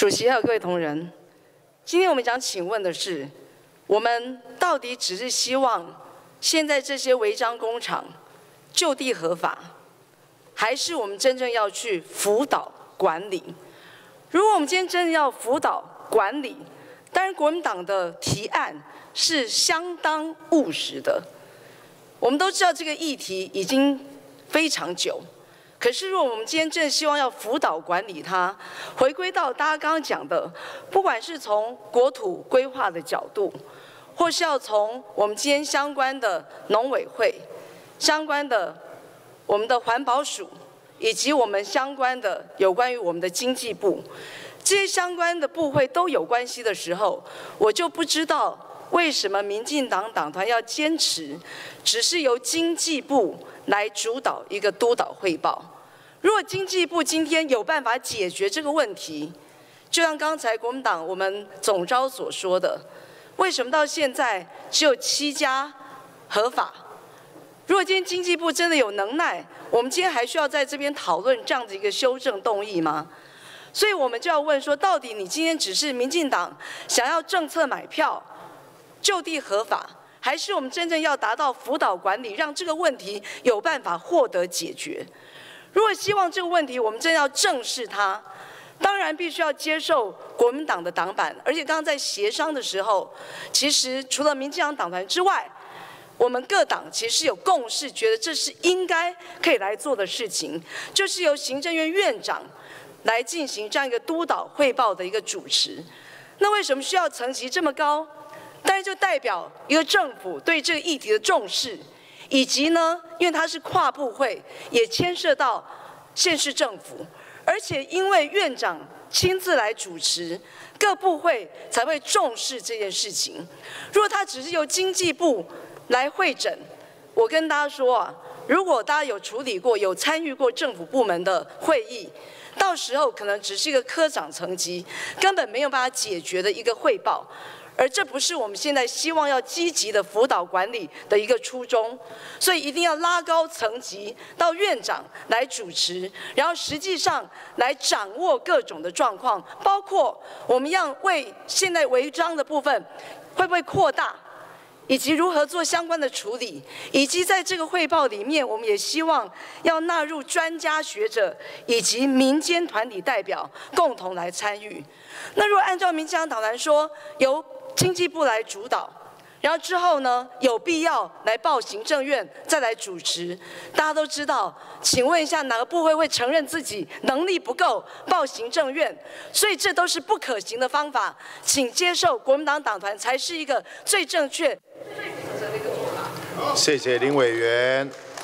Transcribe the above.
主席还有各位同仁，今天我们想请问的是，我们到底只是希望现在这些违章工厂就地合法，还是我们真正要去辅导管理？如果我们今天真的要辅导管理，当然国民党的提案是相当务实的。我们都知道这个议题已经非常久。可是，如果我们今天真的希望要辅导管理它，回归到大家刚刚讲的，不管是从国土规划的角度，或是要从我们今天相关的农委会、相关的我们的环保署，以及我们相关的有关于我们的经济部，这些相关的部会都有关系的时候，我就不知道为什么民进党党团要坚持只是由经济部来主导一个督导汇报。如果经济部今天有办法解决这个问题，就像刚才国民党我们总召所说的，为什么到现在只有7家合法？如果今天经济部真的有能耐，我们今天还需要在这边讨论这样的一个修正动议吗？所以我们就要问说，到底你今天只是民进党想要政策买票、就地合法，还是我们真正要达到辅导管理，让这个问题有办法获得解决？如果希望这个问题我们真要正视它，当然必须要接受国民党的党版，而且刚刚在协商的时候，其实除了民进党党团之外，我们各党其实有共识，觉得这是应该可以来做的事情，就是由行政院院长来进行这样一个督导汇报的一个主持。那为什么需要层级这么高？当然就代表一个政府对这个议题的重视，以及呢，因为它是跨部会，也牵涉到县市政府，而且因为院长亲自来主持，各部会才会重视这件事情。如果它只是由经济部来会诊，我跟大家说啊，如果大家有处理过、有参与过政府部门的会议，到时候可能只是一个科长层级，根本没有办法解决的一个汇报。而这不是我们现在希望要积极的辅导管理的一个初衷，所以一定要拉高层级到院长来主持，然后实际上来掌握各种的状况，包括我们要为现在违章的部分会不会扩大，以及如何做相关的处理，以及在这个汇报里面，我们也希望要纳入专家学者以及民间团体代表共同来参与。那如果按照民进党党团说，由经济部来主导，然后之后呢，有必要来报行政院再来主持。大家都知道，请问一下哪个部会承认自己能力不够报行政院？所以这都是不可行的方法，请接受国民党党团才是一个最正确、最负责的一个做法。 谢谢林委员。